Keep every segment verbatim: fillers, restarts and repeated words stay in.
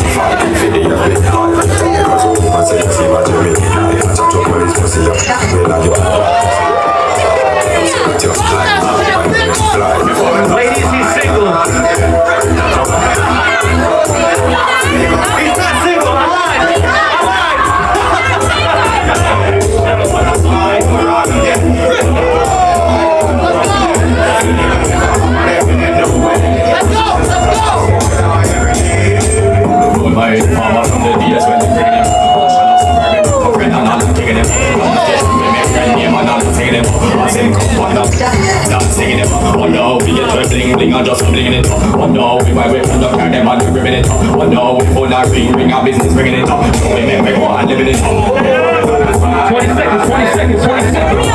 Ladies, he's single. He's not single. I lied. Oh no, we get to bling bling and just bling it up. Oh no, we might wait for the car, them and we ripping it up. Oh no, we pull our ring, ring our business, bringing it up. So we make we go and living it up. twenty seconds, twenty seconds, twenty seconds.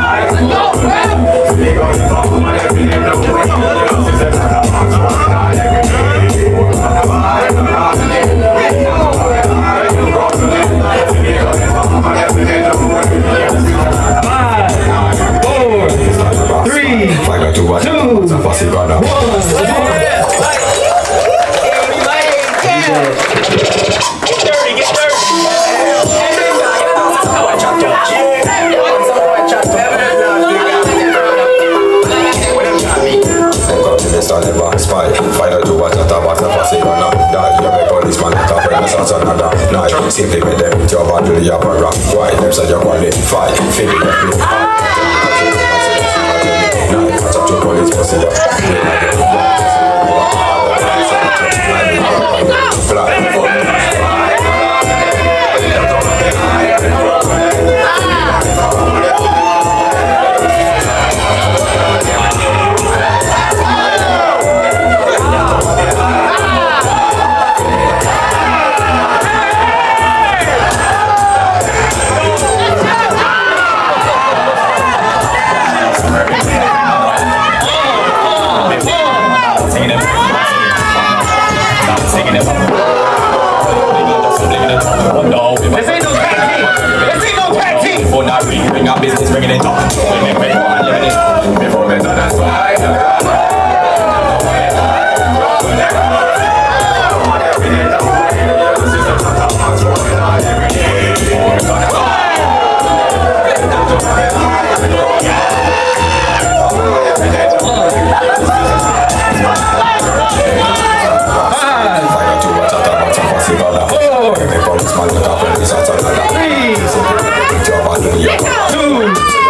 Simply with them with your body, your rock. Why them say you're going to fight? Feeling the blue. Now you catch up to police, pussy up. This ain't no tag team. This ain't no tag team. Before that ring, ring our business, bringing it up. So we make we go and living it up. Before we done that's why. Two.